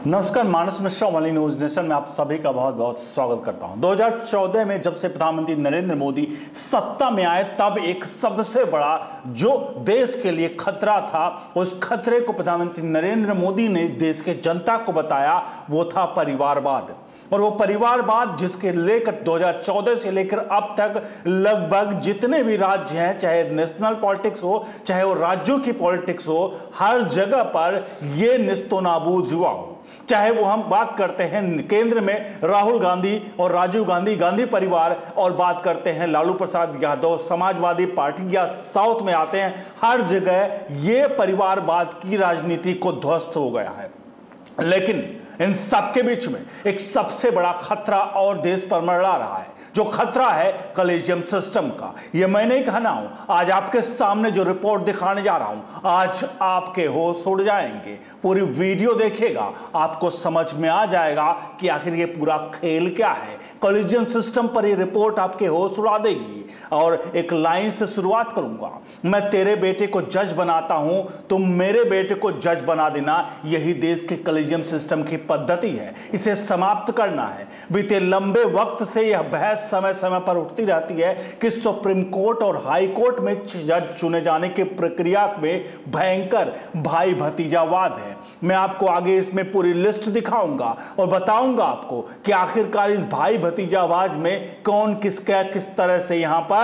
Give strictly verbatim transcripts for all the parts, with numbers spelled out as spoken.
नमस्कार, मानस मिश्रा वाली news nation में आप सभी का बहुत बहुत स्वागत करता हूं। दो हज़ार चौदह में जब से प्रधानमंत्री नरेंद्र मोदी सत्ता में आए तब एक सबसे बड़ा जो देश के लिए खतरा था, उस खतरे को प्रधानमंत्री नरेंद्र मोदी ने देश के जनता को बताया, वो था परिवारवाद। और वो परिवारवाद जिसके लेकर दो हज़ार चौदह से लेकर अब तक लगभग जितने भी राज्य हैं, चाहे नेशनल पॉलिटिक्स हो चाहे वो राज्यों की पॉलिटिक्स हो, हर जगह पर ये निस्तो नाबूद हुआ हो। चाहे वो हम बात करते हैं केंद्र में राहुल गांधी और राजीव गांधी गांधी परिवार, और बात करते हैं लालू प्रसाद यादव समाजवादी पार्टी, या साउथ में आते हैं, हर जगह ये परिवारवाद की राजनीति को ध्वस्त हो गया है। लेकिन इन सबके बीच में एक सबसे बड़ा खतरा और देश पर मंडरा रहा है, जो खतरा है कॉलेजियम सिस्टम का। ये मैं नहीं कहना हूं, आज आपके सामने जो रिपोर्ट दिखाने जा रहा हूं, आज आपके होश उड़ जाएंगे। पूरी वीडियो देखिएगा, आपको समझ में आ जाएगा कि आखिर ये पूरा खेल क्या है। कॉलेजियम सिस्टम पर ये रिपोर्ट आपके होश उड़ा देगी। और एक लाइन से शुरुआत करूंगा, मैं तेरे बेटे को जज बनाता हूं, तुम मेरे बेटे को जज बना देना। यही देश के कॉलेजियम सिस्टम की पद्धति है, इसे समाप्त करना है। बीते लंबे वक्त से यह बहस समय समय पर उठती रहती है कि सुप्रीम कोर्ट और हाई कोर्ट में जज चुने जाने की प्रक्रिया में भयंकर भाई भतीजावाद है। मैं आपको आगे इसमें पूरी लिस्ट दिखाऊंगा और बताऊंगा आपको कि आखिरकार इस भाई भतीजावाद में कौन किसका किस तरह से यहां पर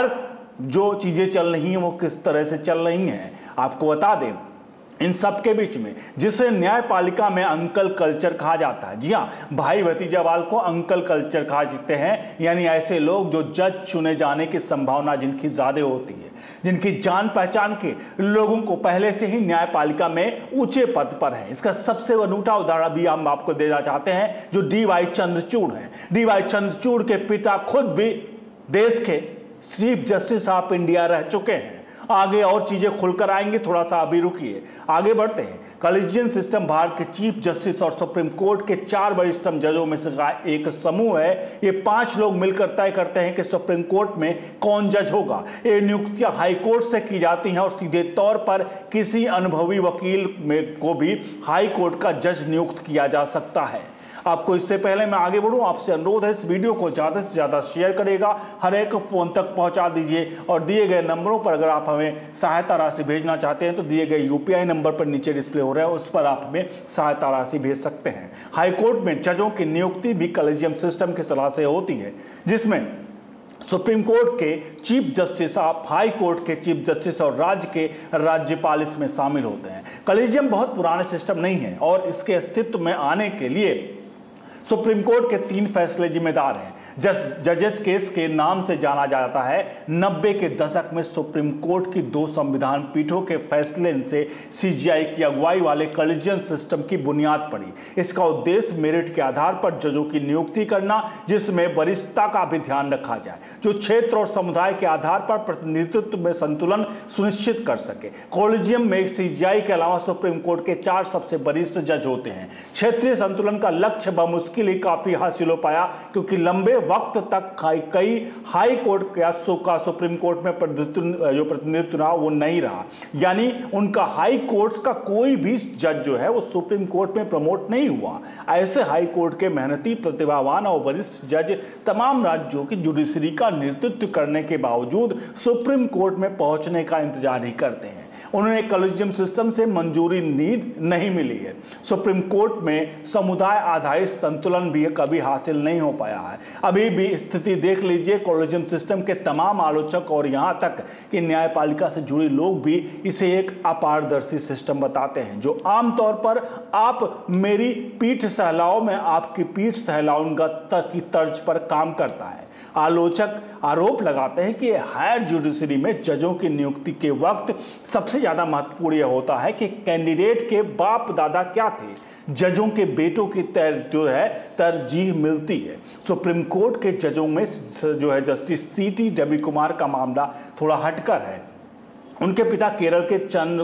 जो चीजें चल रही हैं वो किस तरह से चल रही हैं। आपको बता दें, इन सब के बीच में जिसे न्यायपालिका में अंकल कल्चर कहा जाता है, जी हां, भाई भतीजावाद को अंकल कल्चर कहा जाते हैं, यानी ऐसे लोग जो जज चुने जाने की संभावना जिनकी ज्यादा होती है, जिनकी जान पहचान के लोगों को पहले से ही न्यायपालिका में ऊंचे पद पर है। इसका सबसे अनूठा उदाहरण भी हम आपको देना चाहते हैं, जो डी वाई चंद्रचूड़ है। डी वाई चंद्रचूड़ के पिता खुद भी देश के चीफ जस्टिस ऑफ इंडिया रह चुके हैं। आगे और चीजें खुलकर आएंगे, थोड़ा सा अभी रुकिए, आगे बढ़ते हैं। कॉलेजियम सिस्टम भारत के चीफ जस्टिस और सुप्रीम कोर्ट के चार वरिष्ठतम जजों में से एक समूह है। ये पांच लोग मिलकर तय करते हैं कि सुप्रीम कोर्ट में कौन जज होगा। ये नियुक्तियां हाई कोर्ट से की जाती हैं और सीधे तौर पर किसी अनुभवी वकील में को भी हाई कोर्ट का जज नियुक्त किया जा सकता है। आपको इससे पहले मैं आगे बढ़ूं, आपसे अनुरोध है इस वीडियो को ज़्यादा से ज़्यादा शेयर करेगा, हर एक फ़ोन तक पहुंचा दीजिए। और दिए गए नंबरों पर अगर आप हमें सहायता राशि भेजना चाहते हैं तो दिए गए यूपीआई नंबर पर नीचे डिस्प्ले हो रहा है, उस पर आप हमें सहायता राशि भेज सकते हैं। हाईकोर्ट में जजों की नियुक्ति भी कॉलेजियम सिस्टम की सलाह से होती है, जिसमें सुप्रीम कोर्ट के चीफ जस्टिस, आप हाई कोर्ट के चीफ जस्टिस और राज्य के राज्यपाल इसमें शामिल होते हैं। कॉलेजियम बहुत पुराने सिस्टम नहीं है और इसके अस्तित्व में आने के लिए सुप्रीम कोर्ट के तीन फैसले जिम्मेदार हैं। जजेस केस के नाम से जाना जाता है। नब्बे के दशक में सुप्रीम कोर्ट की दो संविधान पीठों के फैसले से सीजीआई की अगुवाई वाले कॉलेजियम सिस्टम की बुनियाद पड़ी। इसका उद्देश्य मेरिट के आधार पर जजों की नियुक्ति करना, जिसमें वरिष्ठता का भी ध्यान रखा जाए, जो क्षेत्र और समुदाय के आधार पर प्रतिनिधित्व में संतुलन सुनिश्चित कर सके। कॉलेजियम में सीजीआई के अलावा सुप्रीम कोर्ट के चार सबसे वरिष्ठ जज होते हैं। क्षेत्रीय संतुलन का लक्ष्य बमुश्किल ही काफी हासिल हो पाया, क्योंकि लंबे वक्त तक कई हाई कोर्ट का सुप्रीम कोर्ट में जो प्रतिनिधित्व रहा वो नहीं रहा, यानी उनका हाई कोर्ट्स का कोई भी जज जो है वो सुप्रीम कोर्ट में प्रमोट नहीं हुआ। ऐसे हाई कोर्ट के मेहनती, प्रतिभावान और वरिष्ठ जज तमाम राज्यों की जुडिशरी का नेतृत्व करने के बावजूद सुप्रीम कोर्ट में पहुंचने का इंतजार ही करते हैं। उन्होंने कॉलेजियम सिस्टम से मंजूरी नीड नहीं मिली है। सुप्रीम कोर्ट में समुदाय आधारित संतुलन भी कभी हासिल नहीं हो पाया है। अभी भी स्थिति देख लीजिए। कॉलेजियम सिस्टम के तमाम आलोचक और यहाँ तक कि न्यायपालिका से जुड़े लोग भी इसे एक अपारदर्शी सिस्टम बताते हैं, जो आमतौर पर आप मेरी पीठ सहलाओ में आपकी पीठ सहलाऊंगा तक की तर्ज पर काम करता है। आलोचक आरोप लगाते हैं कि हायर जुडिशरी में जजों की नियुक्ति के वक्त सबसे ज्यादा महत्वपूर्ण यह होता है कि कैंडिडेट के बाप दादा क्या थे। जजों के बेटों की तर जो है तरजीह मिलती है। सुप्रीम कोर्ट के जजों में जो है justice C T Ravi Kumar का मामला थोड़ा हटकर है। उनके पिता केरल के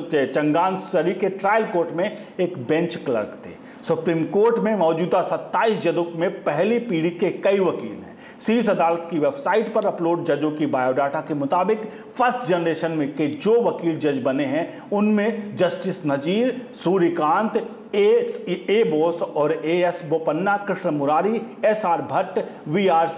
चंगानसरी के ट्रायल कोर्ट में एक बेंच क्लर्क थे। सुप्रीम कोर्ट में मौजूदा सत्ताईस जजों में पहली पीढ़ी के कई वकील हैं। शीर्ष अदालत की वेबसाइट पर अपलोड जजों की बायोडाटा के मुताबिक फर्स्ट जनरेशन में के जो वकील जज बने हैं उनमें justice Nazeer, Suryakant, A A Bose और A S Bopanna, Krishna Murari, S R Bhat, V R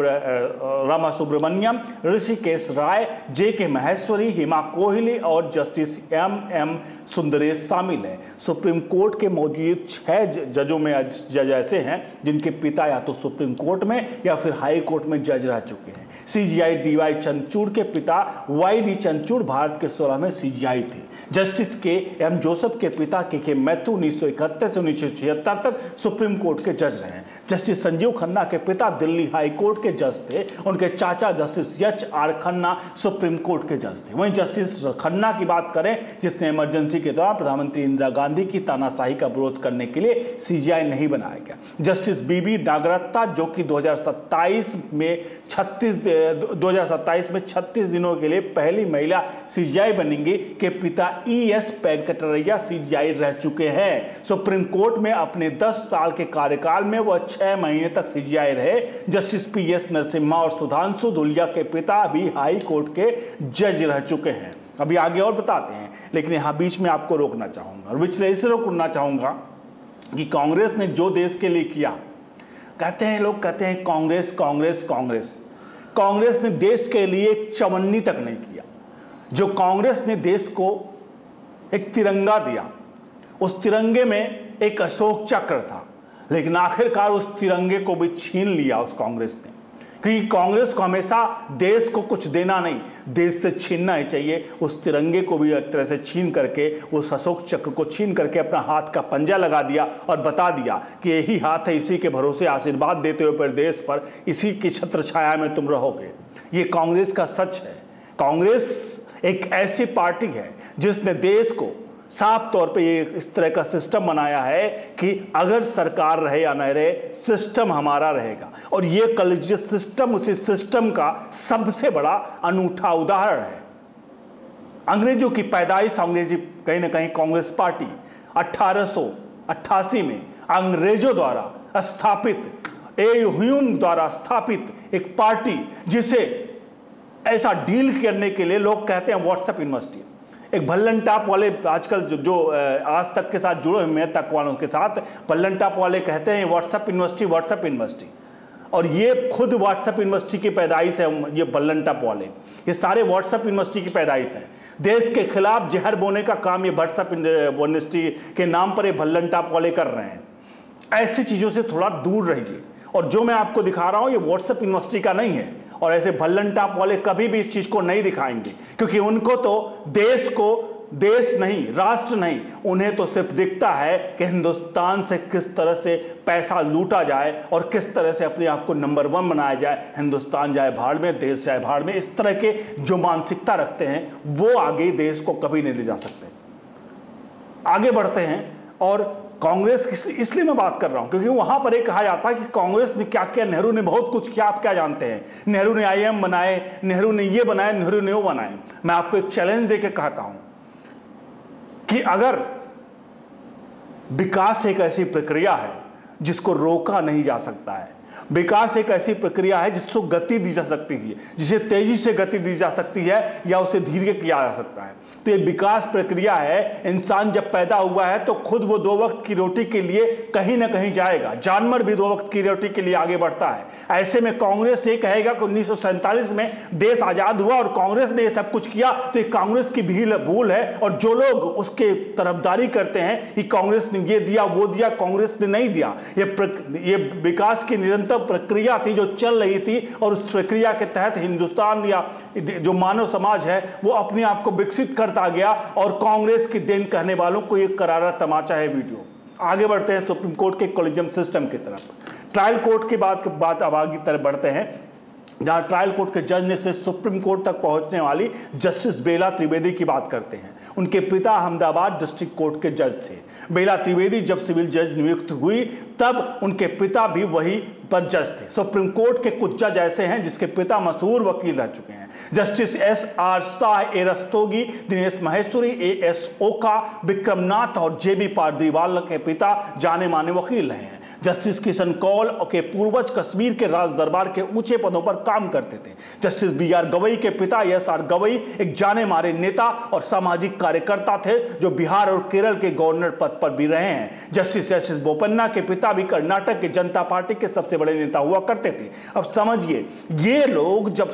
Rama Subramanian, Hrishikesh Roy, J K Maheshwari, हिमा कोहली और जस्टिस एम एम सुंदरेश शामिल हैं। सुप्रीम कोर्ट के मौजूद छह जजों में जज ऐसे हैं जिनके पिता या तो सुप्रीम कोर्ट में या फिर हाई कोर्ट में जज रह चुके हैं। सीजीआई डी वाई चंद्रचूड़ के पिता वाई डी चंद्रचूड़ भारत के सोलहवें सीजीआई थे। जस्टिस के एम जोसेफ के पिता के के मैथ्यू उन्नीस सौ इकहत्तर से उन्नीस सौ छिहत्तर तक सुप्रीम कोर्ट के जज रहे हैं। जस्टिस संजीव खन्ना के पिता दिल्ली हाई कोर्ट के जज थे। उनके चाचा justice H R Khanna supreme court के जज थे। वहीं जस्टिस खन्ना की बात करें जिसने इमरजेंसी के दौरान प्रधानमंत्री इंदिरा गांधी की तानाशाही का विरोध करने के लिए सीजीआई नहीं बनाया गया। जस्टिस बीबी नागरत्ता जो कि दो हज़ार सत्ताईस में छत्तीस दो हज़ार सत्ताईस में छत्तीस दिनों के लिए पहली महिला सीजीआई बनेंगी, के पिता ई एस वेंकटरमैया सीजीआई रह चुके हैं। सुप्रीम कोर्ट में अपने दस साल के कार्यकाल में वह छह महीने तक सीजीआई रहे। जस्टिस पी एस नरसिम्हा और सुधांशु धूलिया के पिता भी हाई कोर्ट के जज रह चुके हैं। अभी आगे और बताते हैं, लेकिन यहां बीच में आपको रोकना चाहूंगा और बीच में इसलिए रोकना चाहूंगा कि कांग्रेस ने जो देश के लिए किया, कहते हैं लोग कहते हैं कांग्रेस कांग्रेस कांग्रेस कांग्रेस ने देश के लिए एक चवन्नी तक नहीं किया। जो कांग्रेस ने देश को एक तिरंगा दिया, उस तिरंगे में एक अशोक चक्र था, लेकिन आखिरकार उस तिरंगे को भी छीन लिया उस कांग्रेस ने। क्योंकि कांग्रेस को हमेशा देश को कुछ देना नहीं, देश से छीनना ही चाहिए। उस तिरंगे को भी एक तरह से छीन करके, उस अशोक चक्र को छीन करके अपना हाथ का पंजा लगा दिया और बता दिया कि यही हाथ है, इसी के भरोसे आशीर्वाद देते हुए प्रदेश पर, इसी की छत्र छाया में तुम रहोगे। ये कांग्रेस का सच है। कांग्रेस एक ऐसी पार्टी है जिसने देश को साफ तौर पे ये इस तरह का सिस्टम बनाया है कि अगर सरकार रहे या न रहे, सिस्टम हमारा रहेगा। और ये कॉलेजियस सिस्टम उसी सिस्टम का सबसे बड़ा अनूठा उदाहरण है। अंग्रेजों की पैदाइश, अंग्रेजी कहीं ना कहीं कांग्रेस पार्टी अठारह सौ अट्ठासी में अंग्रेजों द्वारा स्थापित, ए ह्यूम द्वारा स्थापित एक पार्टी, जिसे ऐसा डील करने के लिए लोग कहते हैं व्हाट्सएप यूनिवर्सिटी। एक भल्लन टाप वाले आजकल जो, जो आज तक के साथ जुड़े हुए हैं, तक वालों के साथ, भल्लन टाप वाले कहते हैं व्हाट्सएप यूनिवर्सिटी व्हाट्सएप यूनिवर्सिटी। और ये खुद व्हाट्सएप यूनिवर्सिटी की पैदाइश है। ये भल्लन टाप वाले, ये सारे व्हाट्सएप यूनिवर्सिटी की पैदाइश है। देश के खिलाफ जहर बोने का काम ये व्हाट्सएप यूनिवर्सिटी के नाम पर ये भल्लन टाप वाले कर रहे हैं। ऐसी चीज़ों से थोड़ा दूर रहिए। और जो मैं आपको दिखा रहा हूँ ये व्हाट्सएप यूनिवर्सिटी का नहीं है, और ऐसे भल्लन टाप वाले कभी भी इस चीज को नहीं दिखाएंगे, क्योंकि उनको तो देश को, देश नहीं, राष्ट्र नहीं, उन्हें तो सिर्फ दिखता है कि हिंदुस्तान से किस तरह से पैसा लूटा जाए और किस तरह से अपने आप को नंबर वन बनाया जाए। हिंदुस्तान जाए भाड़ में, देश जाए भाड़ में, इस तरह के जो मानसिकता रखते हैं वो आगे देश को कभी नहीं ले जा सकते। आगे बढ़ते हैं। और कांग्रेस की इसलिए मैं बात कर रहा हूं क्योंकि वहां पर एक कहा जाता है कि कांग्रेस ने क्या किया, नेहरू ने बहुत कुछ किया। आप क्या जानते हैं? नेहरू ने आई एम बनाए, नेहरू ने ये बनाए, नेहरू ने वो बनाए। मैं आपको एक चैलेंज देकर कहता हूं कि अगर विकास एक ऐसी प्रक्रिया है जिसको रोका नहीं जा सकता है, विकास एक ऐसी प्रक्रिया है जिसको गति दी जा सकती है, जिसे तेजी से गति दी जा सकती है या उसे धीरे किया जा सकता है, तो ये विकास प्रक्रिया है। इंसान जब पैदा हुआ है तो खुद वो दो वक्त की रोटी के लिए कहीं ना कहीं जाएगा। जानवर भी दो वक्त की रोटी के लिए आगे बढ़ता है। ऐसे में कांग्रेस ये कहेगा कि उन्नीस सौ सैंतालीस में देश आजाद हुआ और कांग्रेस ने ये सब कुछ किया, तो ये कांग्रेस की भी भूल है। और जो लोग उसके तरफदारी करते हैं कि कांग्रेस ने ये दिया वो दिया, कांग्रेस ने नहीं दिया। ये ये विकास की निरंतर प्रक्रिया थी जो चल रही थी, और उस प्रक्रिया के तहत हिंदुस्तान या जो मानव समाज है वो अपने आप को विकसित करता गया। और कांग्रेस की देन कहने वालों को एक करारा तमाचा है वीडियो। आगे बढ़ते हैं सुप्रीम कोर्ट के कॉलेजियम सिस्टम की तरफ। ट्रायल कोर्ट के बाद बात अब आगे तरफ बढ़ते हैं, जहां ट्रायल कोर्ट के जज ने से सुप्रीम कोर्ट तक पहुंचने वाली जस्टिस बेला त्रिवेदी की बात करते हैं। उनके पिता अहमदाबाद डिस्ट्रिक्ट कोर्ट के जज थे। बेला त्रिवेदी जब सिविल जज नियुक्त हुई तब उनके पिता भी वही पर जज थे। सुप्रीम कोर्ट के कुछ जज ऐसे हैं जिसके पिता मशहूर वकील रह चुके हैं। Justice S R Shah, A Rastogi, Dinesh Maheshwari, A S Oka, Vikramnath और जे बी पारदीवाल के पिता जाने माने वकील रहे हैं। जस्टिस किशन कौल के पूर्वज कश्मीर के राज दरबार के ऊंचे पदों पर काम करते थे। जस्टिस बी आर गवई के पिता एस आर गवई एक जाने मारे नेता और सामाजिक कार्यकर्ता थे जो बिहार और केरल के गवर्नर पद पर भी रहे हैं। जस्टिस एस एस बोपन्ना के पिता भी कर्नाटक के जनता पार्टी के सबसे बड़े नेता हुआ करते थे। अब समझिए, ये लोग जब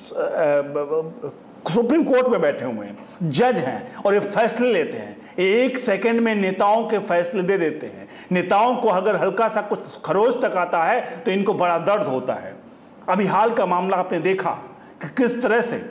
सुप्रीम कोर्ट में बैठे हुए हैं, जज हैं और ये फैसले लेते हैं, एक सेकंड में नेताओं के फैसले दे देते हैं। नेताओं को अगर हल्का सा कुछ खरोच तक आता है तो इनको बड़ा दर्द होता है। अभी हाल का मामला आपने देखा कि किस तरह से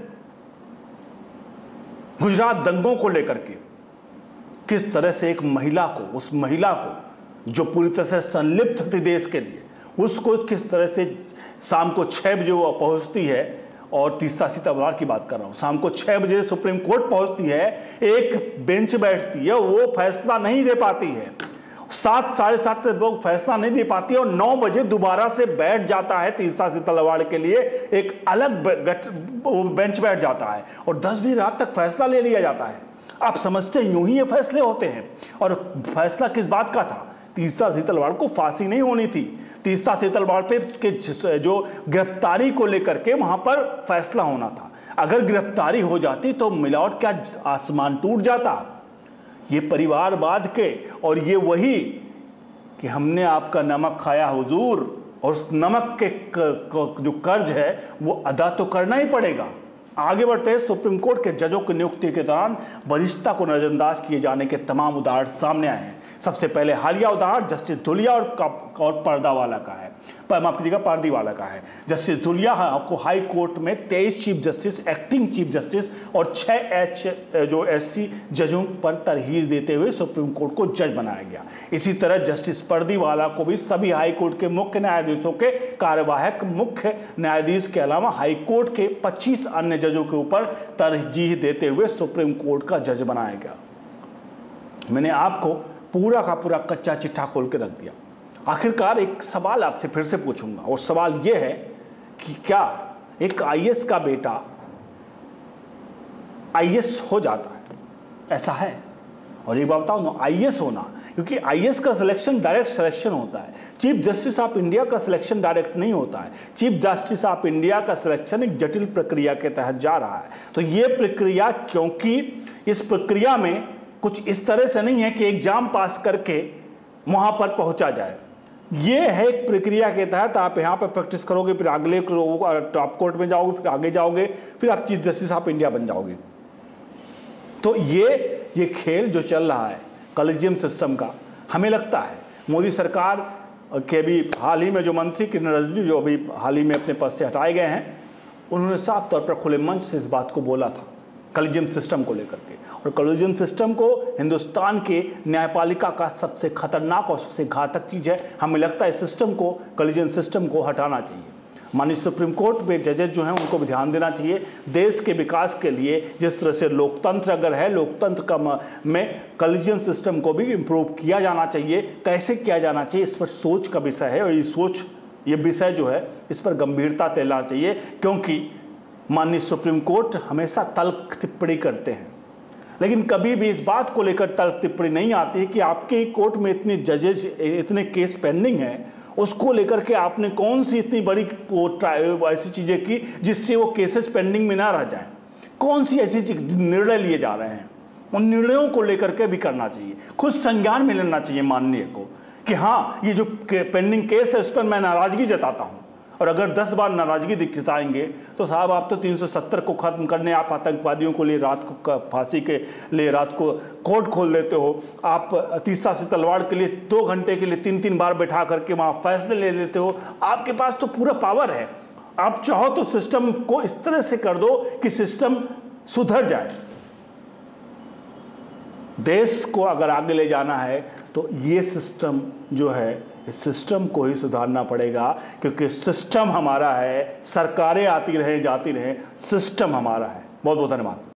गुजरात दंगों को लेकर के किस तरह से एक महिला को, उस महिला को जो पूरी तरह से संलिप्त थी देश के लिए, उसको किस तरह से शाम को छह बजे वो पहुंचती है, और तीसरा सितंबर की बात कर रहा हूं, शाम को छह बजे सुप्रीम कोर्ट पहुंचती है, एक बेंच बैठती है, वो फैसला नहीं दे पाती है, सात साढ़े सात लोग फैसला नहीं दे पाती है और नौ बजे दोबारा से बैठ जाता है तीसरा सितंबर के लिए, एक अलग बेंच बैठ जाता है और दस बजे रात तक फैसला ले लिया जाता है। आप समझते हैं यूं ही ये फैसले होते हैं। और फैसला किस बात का था? तीसरा सितंबर को फांसी नहीं होनी थी, तीसरा सितंबर पे के जो गिरफ्तारी को लेकर के वहां पर फैसला होना था। अगर गिरफ्तारी हो जाती तो मिलावट क्या आसमान टूट जाता। ये परिवारवाद के और ये वही कि हमने आपका नमक खाया हुजूर, और उस नमक के क, क, जो कर्ज है वो अदा तो करना ही पड़ेगा। आगे बढ़ते हैं। सुप्रीम कोर्ट के जजों की नियुक्ति के दौरान वरिष्ठता को नजरअंदाज किए जाने के तमाम उदाहरण सामने आए हैं। सबसे पहले हालिया उदाहरण जस्टिस धुलिया और और पर्दावाला का है, माफ कीजिएगा पारदीवाला का है। जस्टिस धुलिया को हाई कोर्ट में तेईस chief justice, acting chief justice और छह एच जो एससी जजों पर तरहीज देते हुए सुप्रीम कोर्ट को जज बनाया गया। इसी तरह जस्टिस पर्दीवाला को भी सभी हाई कोर्ट के मुख्य न्यायाधीशों के कार्यवाहक मुख्य न्यायाधीश के अलावा हाई कोर्ट के पच्चीस अन्य जजों के ऊपर तरजीह देते हुए सुप्रीम कोर्ट का जज बनाया गया। मैंने आपको पूरा का पूरा कच्चा चिट्ठा खोल के रख दिया। आखिरकार एक सवाल आपसे फिर से पूछूंगा, और सवाल यह है कि क्या एक आईएएस का बेटा आईएएस हो जाता है? ऐसा है। और एक बात बताऊं ना, आईएएस होना, क्योंकि आईएएस का सिलेक्शन डायरेक्ट सिलेक्शन होता है, चीफ जस्टिस ऑफ इंडिया का सिलेक्शन डायरेक्ट नहीं होता है। चीफ जस्टिस ऑफ इंडिया का सिलेक्शन एक जटिल प्रक्रिया के तहत जा रहा है। तो ये प्रक्रिया, क्योंकि इस प्रक्रिया में कुछ इस तरह से नहीं है कि एग्जाम पास करके वहां पर पहुंचा जाए। ये है एक प्रक्रिया के तहत आप यहाँ पर प्रैक्टिस करोगे, फिर अगले टॉप कोर्ट में जाओगे, फिर आगे जाओगे, फिर आप चीफ जस्टिस ऑफ इंडिया बन जाओगे। तो ये ये खेल जो चल रहा है कॉलेजियम सिस्टम का, हमें लगता है मोदी सरकार के भी हाल ही में जो मंत्री किरण रिजिजू जो अभी हाल ही में अपने पद से हटाए गए हैं, उन्होंने साफ तौर पर खुले मंच से इस बात को बोला था कॉलेजियम सिस्टम को लेकर के। और कॉलेजियम सिस्टम को हिंदुस्तान के न्यायपालिका का सबसे खतरनाक और सबसे घातक चीज़ है। हमें लगता है इस सिस्टम को, कॉलेजियम सिस्टम को हटाना चाहिए। माननीय सुप्रीम कोर्ट में जजेज जो हैं उनको भी ध्यान देना चाहिए। देश के विकास के लिए जिस तरह से लोकतंत्र अगर है, लोकतंत्र का में कॉलेजियम सिस्टम को भी इम्प्रूव किया जाना चाहिए। कैसे किया जाना चाहिए, इस पर सोच का विषय है, और ये सोच, ये विषय जो है इस पर गंभीरता से लेना चाहिए, क्योंकि माननीय सुप्रीम कोर्ट हमेशा तल्ख टिप्पणी करते हैं, लेकिन कभी भी इस बात को लेकर तल्ख टिप्पणी नहीं आती है कि आपके कोर्ट में इतने जजेज, इतने केस पेंडिंग हैं, उसको लेकर के आपने कौन सी इतनी बड़ी ऐसी चीज़ें की जिससे वो केसेस पेंडिंग में ना रह जाएं। कौन सी ऐसी निर्णय लिए जा रहे हैं, उन निर्णयों को लेकर के भी करना चाहिए। खुद संज्ञान में लेना चाहिए माननीय को कि हाँ, ये जो पेंडिंग केस है उस पर मैं नाराज़गी जताता हूँ। और अगर दस बार नाराज़गी दिखाएंगे तो साहब आप तो तीन सौ सत्तर को ख़त्म करने, आप आतंकवादियों को लिए रात को फांसी के लिए रात को कोर्ट खोल देते हो, आप तीसरा से तलवार के लिए दो घंटे के लिए तीन तीन बार बैठा करके वहाँ फैसले ले लेते हो। आपके पास तो पूरा पावर है, आप चाहो तो सिस्टम को इस तरह से कर दो कि सिस्टम सुधर जाए। देश को अगर आगे ले जाना है तो ये सिस्टम जो है, इस सिस्टम को ही सुधारना पड़ेगा, क्योंकि सिस्टम हमारा है, सरकारें आती रहे जाती रहे, सिस्टम हमारा है। बहुत बहुत धन्यवाद।